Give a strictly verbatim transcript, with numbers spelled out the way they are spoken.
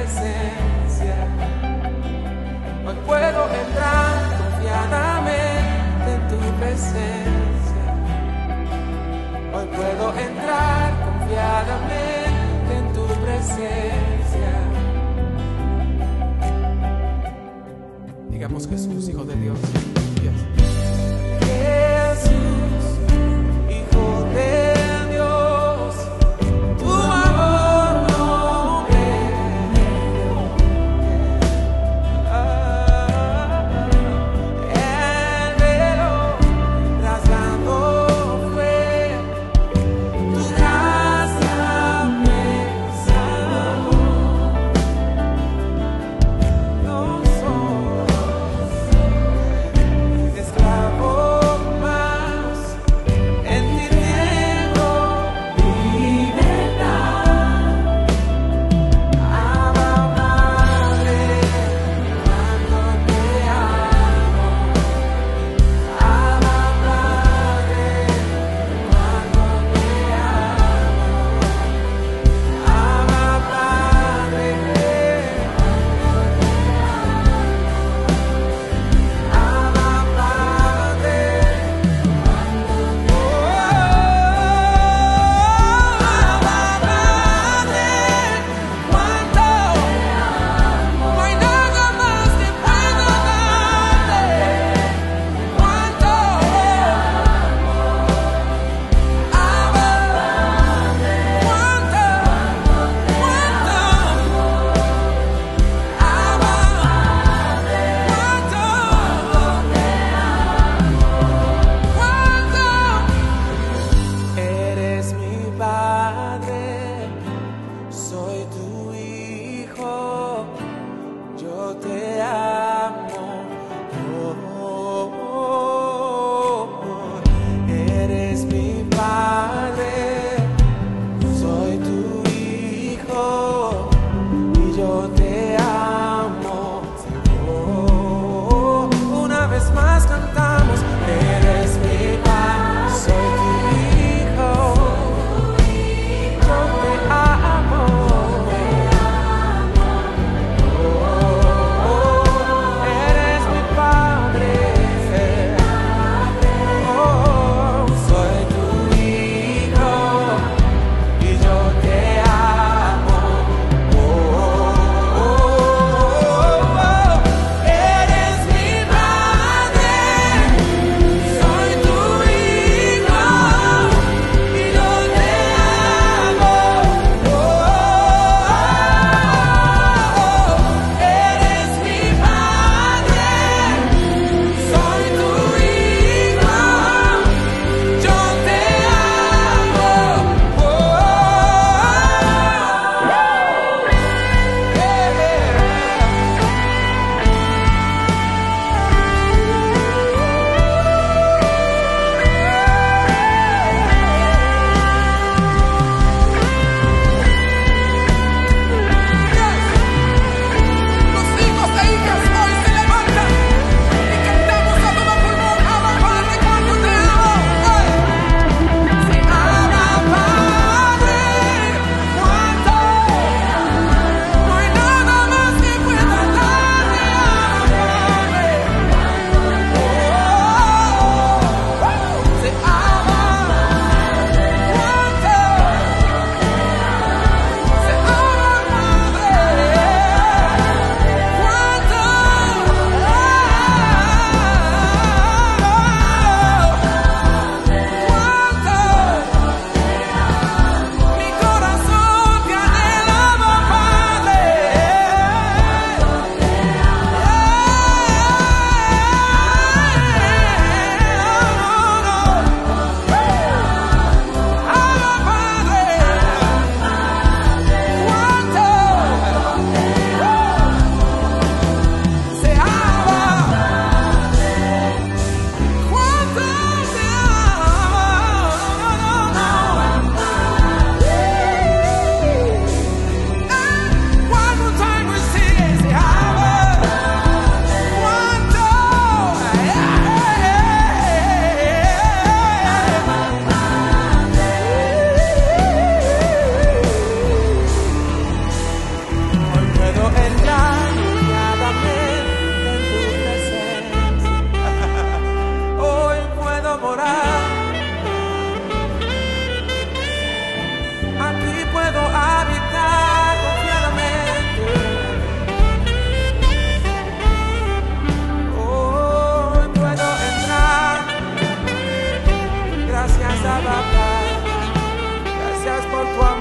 presencia. Hoy puedo entrar confiadamente en tu presencia. Hoy puedo entrar confiadamente en tu presencia. Digamos Jesús, Hijo de Dios. Yes. Jesús, Hijo de Dios, tu amor no veo. Ah, el velo rasgando fue, tu gracia me salvó. No soy esclavo más, en ti tengo libertad. Abba Padre, cuando te amo. Abba Padre, cuando te amo. Abba Padre, Abba Padre, oh, Abba Padre, cuánto no hay nada más que pueda darte, cuánto Abba, cuánto, cuánto Abba, cuánto, cuánto eres mi Padre, soy tu Hijo, yo te amo. Oh, oh, oh. Eres mi Padre, soy tu Hijo y yo te amo. Oh, una vez más cantamos. Eres mi Padre, soy tu Hijo, yo te amo. Oh, oh, oh. gracias por tu